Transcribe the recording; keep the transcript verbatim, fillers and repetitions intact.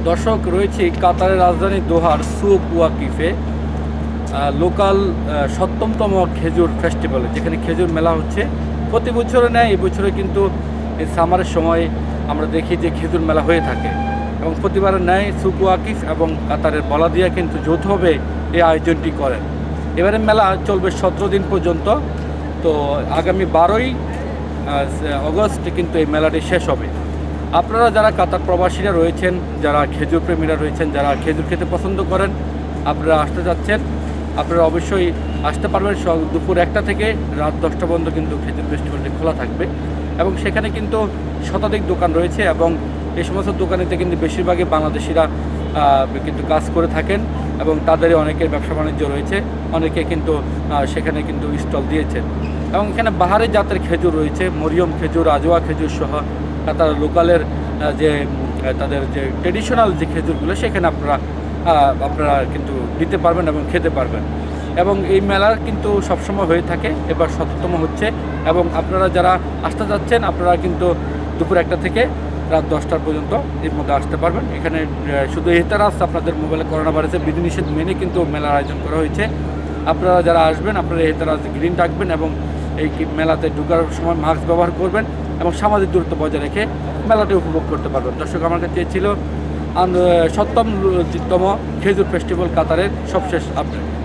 দর্শক, রয়েছে কাতারের রাজধানী দোহার সুক ওয়াকিফে লোকাল সপ্তমতম খেজুর ফেস্টিভ্যালে, যেখানে খেজুর মেলা হচ্ছে। প্রতি বছরে নেয়, এই বছরে কিন্তু এই সামারের সময় আমরা দেখি যে খেজুর মেলা হয়ে থাকে এবং প্রতিবারের ন্যায় সুক ওয়াকিফ এবং কাতারের বলাদিয়া কিন্তু যৌথভাবে এই আয়োজনটি করেন। এবারে মেলা চলবে সতেরো দিন পর্যন্ত। তো আগামী বারোই অগস্ট কিন্তু এই মেলাটি শেষ হবে। আপনারা যারা কাতার প্রবাসীরা রয়েছেন, যারা খেজুর প্রেমীরা রয়েছেন, যারা খেজুর খেতে পছন্দ করেন, আপনারা আসতে যাচ্ছেন, আপনারা অবশ্যই আসতে পারবেন। দুপুর একটা থেকে রাত দশটা পর্যন্ত কিন্তু খেজুর ফেস্টিভ্যালটি খোলা থাকবে এবং সেখানে কিন্তু শতাধিক দোকান রয়েছে এবং এই সমস্ত দোকানেতে কিন্তু বেশিরভাগই বাংলাদেশিরা কিন্তু কাজ করে থাকেন এবং তাদের অনেকের ব্যবসা বাণিজ্য রয়েছে, অনেকে কিন্তু সেখানে কিন্তু স্টল দিয়েছেন এবং এখানে বাহারি জাতের খেজুর রয়েছে, মরিয়ম খেজুর, আজোয়া খেজুর সহ কাতার লোকালের যে তাদের যে ট্রেডিশনাল যে খেজুরগুলো সেখানে আপনারা আপনারা কিন্তু নিতে পারবেন এবং খেতে পারবেন। এবং এই মেলার কিন্তু সবসময় হয়ে থাকে, এবার সতেরোতম হচ্ছে এবং আপনারা যারা আসতে যাচ্ছেন আপনারা কিন্তু দুপুর একটা থেকে রাত দশটার পর্যন্ত এর মধ্যে আসতে পারবেন। এখানে শুধু এহতারাজ আপনাদের মোবাইলে করোনা ভাইরাসের বিধিনিষেধ মেনে কিন্তু মেলার আয়োজন করা হয়েছে। আপনারা যারা আসবেন আপনারা এহতারাজ গ্রিন রাখবেন এবং এই মেলাতে ঢোকার সময় মাস্ক ব্যবহার করবেন এবং সামাজিক দূরত্ব বজায় রেখে মেলাটি উপভোগ করতে পারবেন। দর্শক, আমার কাছে ছিল সপ্তমতম খেজুর ফেস্টিভ্যাল কাতারের সবশেষ আপডেট।